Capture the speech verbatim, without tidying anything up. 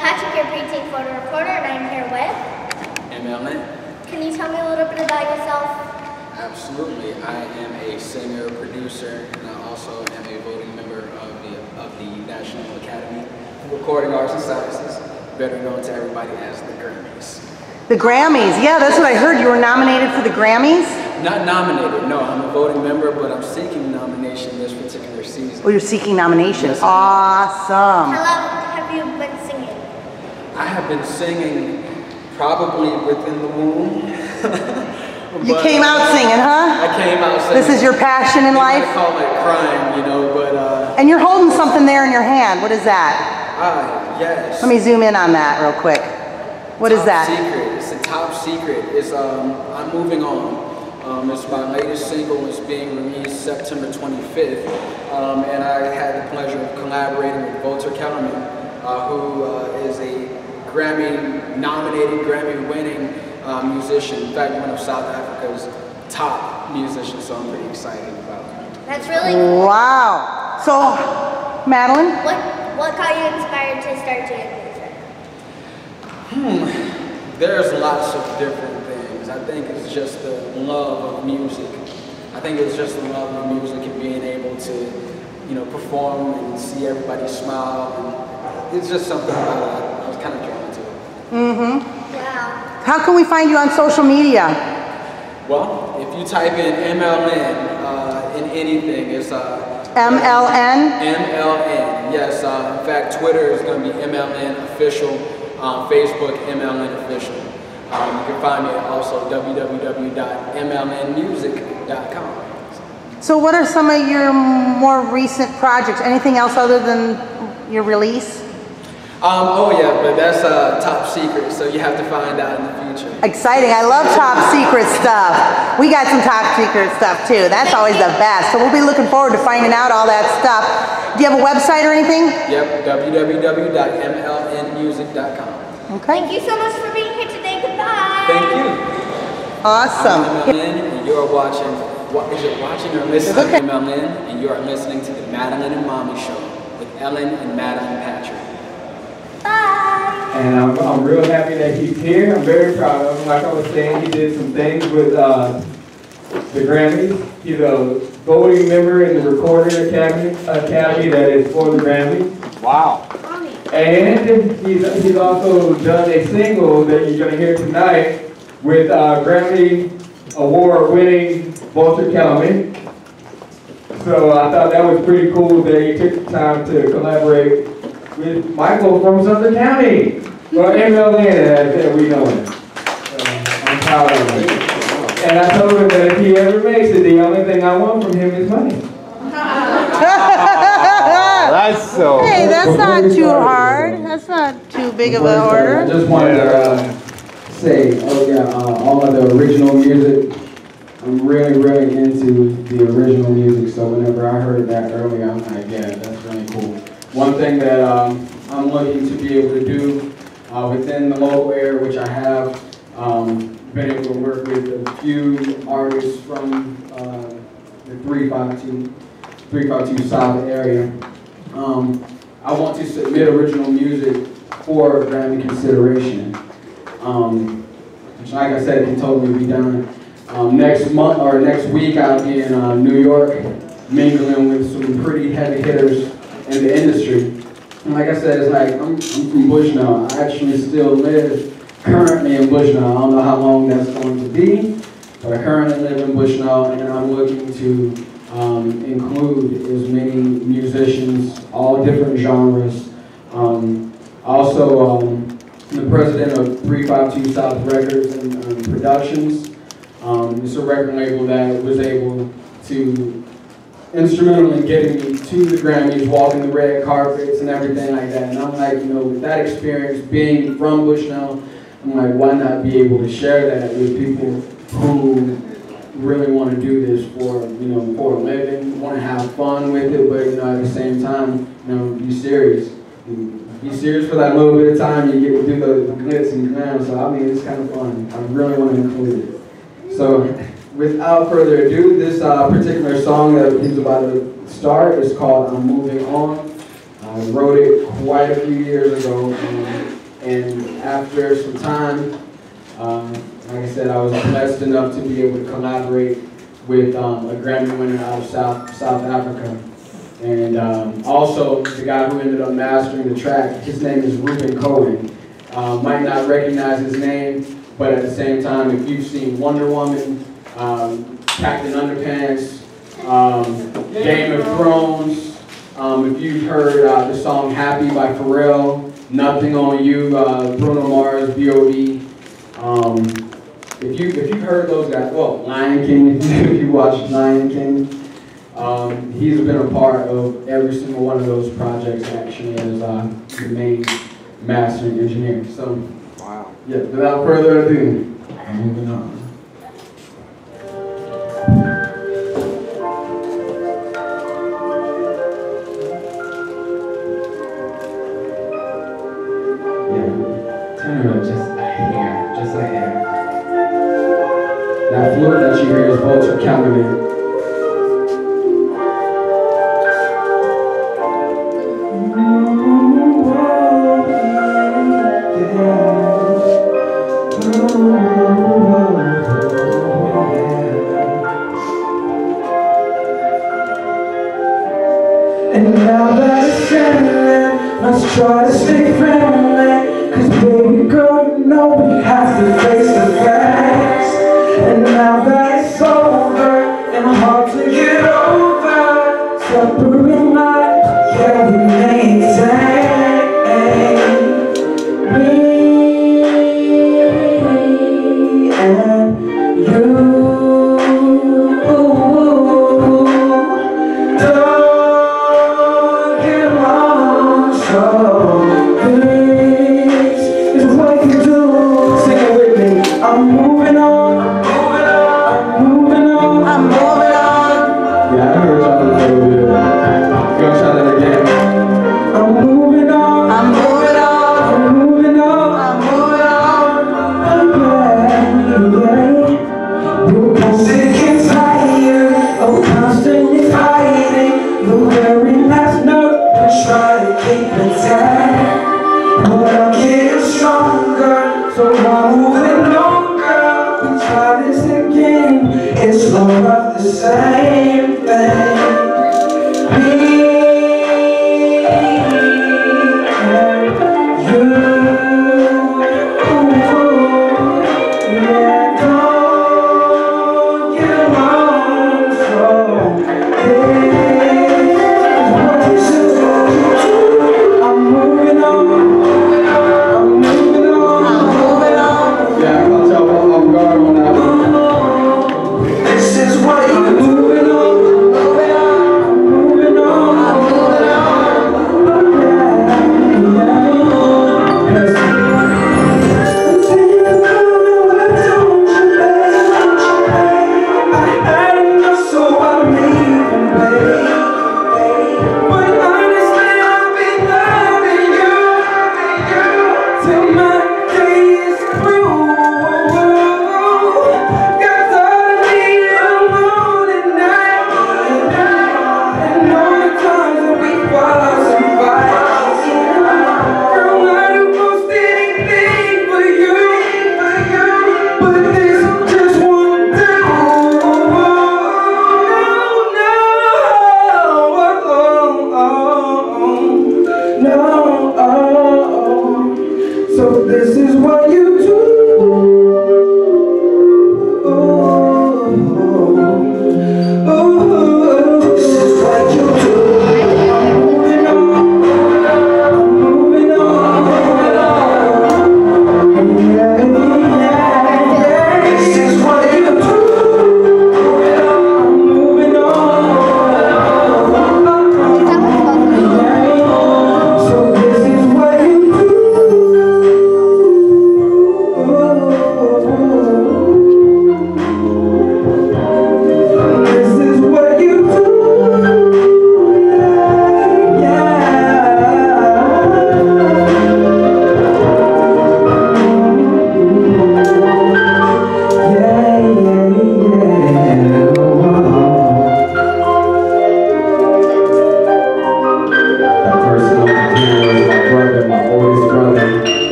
Patrick, your preteen photo reporter, and I'm here with M L N. Can you tell me a little bit about yourself? Absolutely. I am a singer, producer, and I also am a voting member of the of the National Academy of Recording Arts and Sciences, better known to everybody as the Grammys. The Grammys, yeah, that's what I heard. You were nominated for the Grammys? Not nominated, no. I'm a voting member, but I'm seeking nomination this particular season. Oh, you're seeking nomination. Yes, awesome. How long have you been singing? I have been singing probably within the womb. You came out singing, huh? I came out singing. This is your passion in life? I call it crying, you know, but... Uh, and you're holding something there in your hand. What is that? Ah, yes. Let me zoom in on that real quick. What top is that? Secret. It's a top secret. It's um, I'm moving on. Um, it's my latest single. It's being released September twenty-fifth, um, and I had the pleasure of collaborating with Walter Kellerman, uh, who uh, is a Grammy-nominated, Grammy-winning uh, musician. In fact, one of South Africa's top musicians. So I'm pretty excited about it. That's really cool. Wow. So, Madeline, what what got you inspired to start doing music? Hmm. There's lots of different things. I think it's just the love of music. I think it's just the love of music and being able to, you know, perform and see everybody smile. And it's just something about it. I was kind of drawn to it. Mm-hmm. Wow. How can we find you on social media? Well, if you type in M L N uh, in anything, it's uh, M L N? M L N, yes. Uh, in fact, Twitter is going to be M L N Official. Um, Facebook, M L N Official. Um, you can find me at also w w w dot m l n music dot com. So what are some of your more recent projects? Anything else other than your release? Um, oh yeah, but that's uh, top secret, so you have to find out in the future. Exciting. I love top secret stuff. We got some top secret stuff too. That's always the best. So we'll be looking forward to finding out all that stuff. Do you have a website or anything? Yep, w w w dot m l n music dot com. Okay. Thank you so much for being here today. Goodbye. Thank you. Awesome. I'm M L N, and you're watching, what is it, watching or listening to M L N, and you are listening to the Madeline and Mommy Show with Ellen and Madeline Patrick. Bye. And I'm, I'm real happy that he's here. I'm very proud of him. Like I was saying, he did some things with uh, the Grammys. He's a voting member in the Recording Academy, Academy that is for the Grammys. Wow. And he's, he's also done a single that you're going to hear tonight with uh, Grammy Award-winning Walter Kellerman. So I thought that was pretty cool that he took the time to collaborate with Michael from Sumter County. Well, M L N, as we know him. Uh, I'm proud of him. And I told him that if he ever makes it, the only thing I want from him is money. That's so. Hey, that's not too hard. That's not too big of an I order. just wanted to uh, say, oh yeah, uh, all of the original music. I'm really, really into the original music. So whenever I heard that earlier, I'm like, yeah, that's really cool. One thing that um, I'm looking to be able to do uh, within the local area, which I have um, been able to work with a few artists from uh, the three five two South area. Um, I want to submit original music for Grammy consideration, um, which, like I said, can totally be done. Um, next month or next week, I'll be in uh, New York, mingling with some pretty heavy hitters in the industry. And like I said, it's like I'm, I'm from Bushnell. I actually still live currently in Bushnell. I don't know how long that's going to be, but I currently live in Bushnell, and I'm looking to Um, include as many musicians, all different genres. Um, also, um, the president of three five two South Records and um, Productions. Um, it's a record label that was able to instrumental in getting me to the Grammys, walking the red carpets and everything like that. And I'm like, you know, with that experience, being from Bushnell, I'm like, why not be able to share that with people who really want to do this for, you know, for a living, want to have fun with it, but, you know, at the same time, you know, be serious. Be serious for that little bit of time you get to do the, the glitz and glam, so I mean, it's kind of fun. I really want to include it. So, without further ado, this uh, particular song that he's about to start is called I'm Moving On. Uh, I wrote it quite a few years ago, um, and after some time, um, like I said, I was blessed enough to be able to collaborate with um, a Grammy winner out of South, South Africa. And um, also, the guy who ended up mastering the track, his name is Ruben Cohen. Uh, might not recognize his name, but at the same time, if you've seen Wonder Woman, um, Captain Underpants, um, Game of Thrones, um, if you've heard uh, the song Happy by Pharrell, Nothing on You, uh, Bruno Mars, B O D Um, if, you, if you've heard those guys, well, Lion King, if you watched Lion King, Um, he's been a part of every single one of those projects actually as uh, the main mastering engineer. So, Wow. Yeah, without further ado, I'm moving on. Yeah, turn it up just a hair, just a hair. That flute that you hear is Vulture Calumet. And now that it's ending, let's try to stay friendly.